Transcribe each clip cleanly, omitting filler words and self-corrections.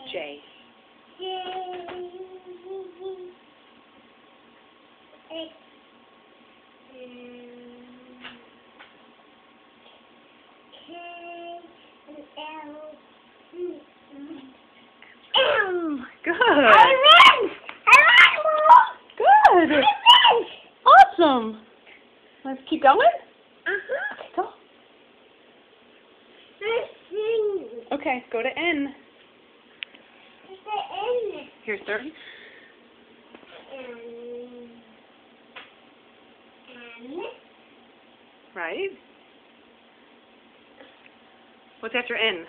J. Good. Good. Awesome. Let's keep going. Okay, go. Okay, go to N. Here's 30. Right. What's after N?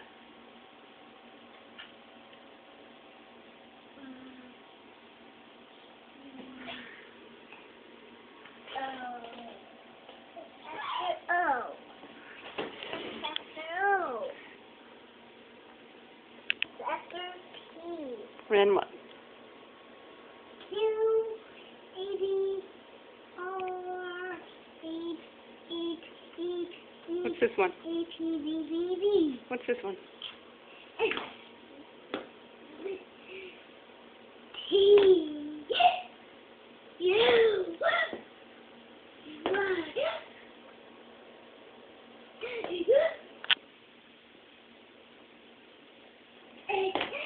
N what? What's this one? What's this one? T.